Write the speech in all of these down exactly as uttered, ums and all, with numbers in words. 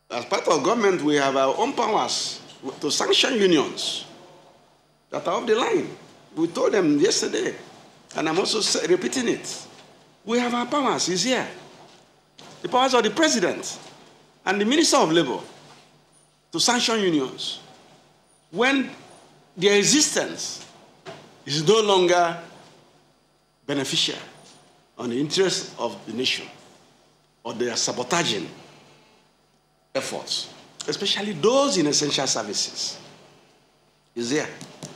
As part of government, we have our own powers to sanction unions that are off the line. We told them yesterday, and I'm also repeating it. We have our powers, it's here. The powers of the president and the Minister of Labor to sanction unions when their existence is no longer beneficial on the interest of the nation, or they are sabotaging efforts, especially those in essential services. Is there.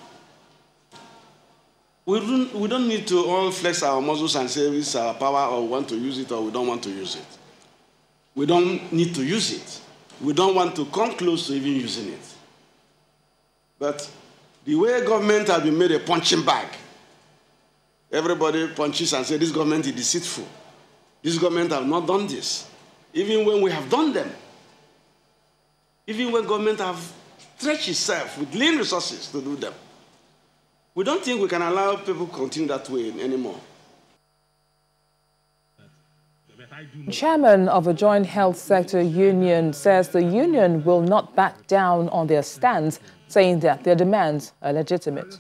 We don't, we don't need to all flex our muscles and say this is our power, or we want to use it, or we don't want to use it. We don't need to use it. We don't want to come close to even using it. But the way government has been made a punching bag, everybody punches and says this government is deceitful. This government has not done this. Even when we have done them, even when government have stretched itself with lean resources to do them, we don't think we can allow people to continue that way anymore. Chairman of a joint health sector union says the union will not back down on their stance, saying that their demands are legitimate.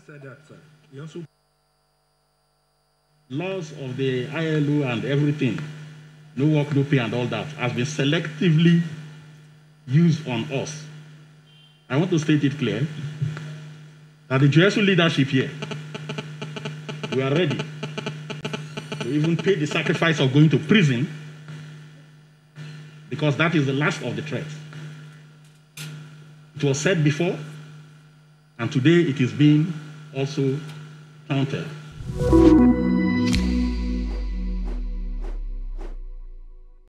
Laws of the I L O and everything, no work, no pay and all that, has been selectively used on us. I want to state it clear that the G S U leadership here, we are ready to even pay the sacrifice of going to prison, because that is the last of the threats. It was said before, and today it is being also countered.